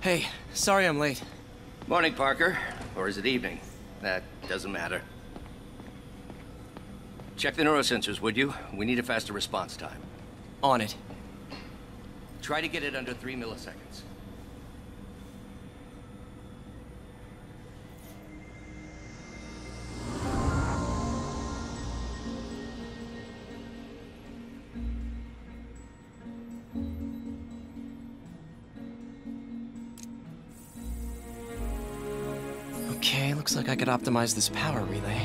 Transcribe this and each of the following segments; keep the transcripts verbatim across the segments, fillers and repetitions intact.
Hey, sorry I'm late. Morning, Parker. Or is it evening? That doesn't matter. Check the neurosensors, would you? We need a faster response time. On it. Try to get it under three milliseconds. Okay, looks like I could optimize this power relay.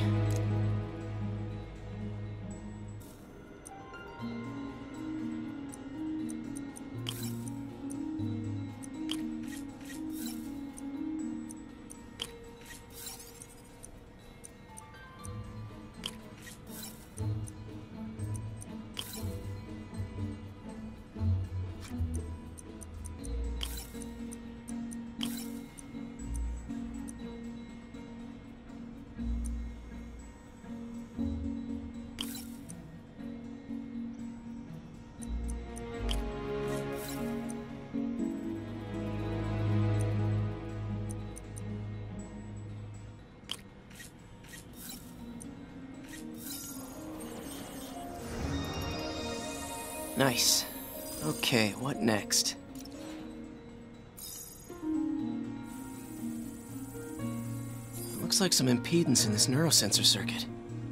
Nice. Okay, what next? Looks like some impedance in this neurosensor circuit.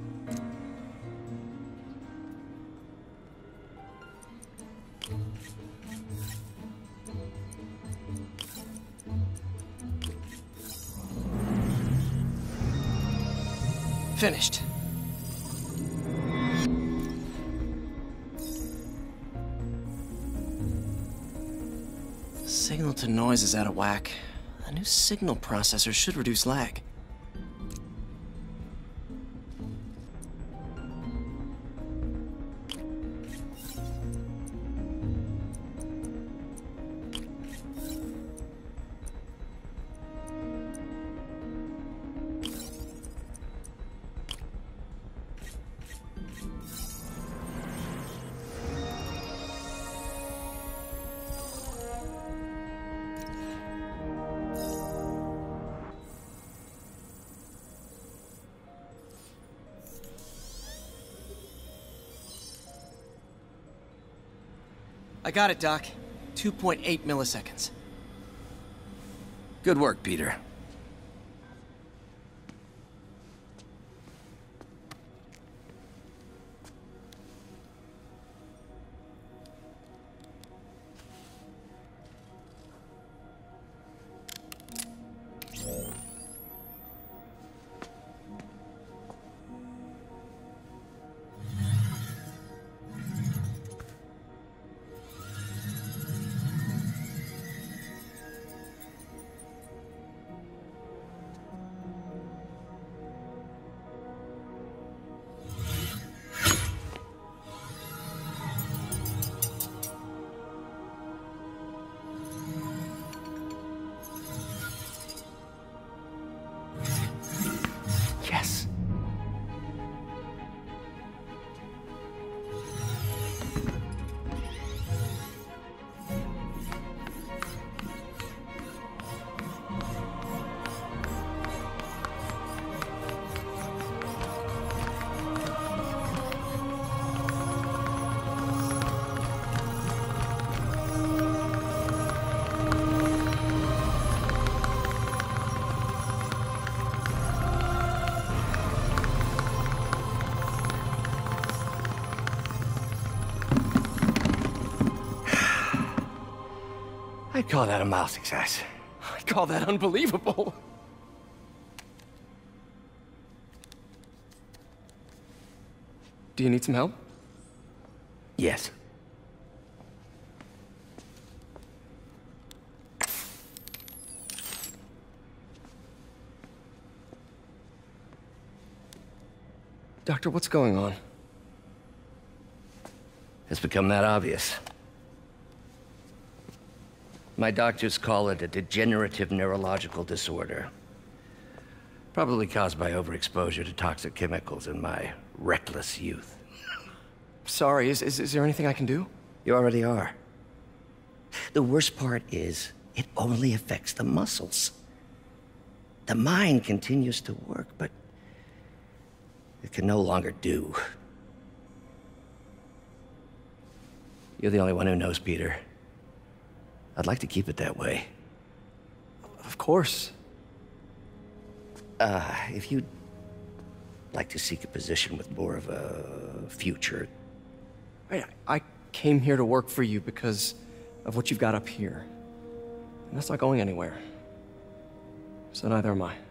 Finished. Signal to noise is out of whack. A new signal processor should reduce lag. I got it, Doc. two point eight milliseconds. Good work, Peter. Yes. I'd call that a mild success. I call that unbelievable. Do you need some help? Yes. Doctor, what's going on? It's become that obvious. My doctors call it a degenerative neurological disorder. Probably caused by overexposure to toxic chemicals in my reckless youth. Sorry, is, is, is there anything I can do? You already are. The worst part is, it only affects the muscles. The mind continues to work, but it can no longer do. You're the only one who knows, Peter. I'd like to keep it that way. Of course. Uh, if you'd like to seek a position with more of a future... I, I came here to work for you because of what you've got up here. And that's not going anywhere. So neither am I.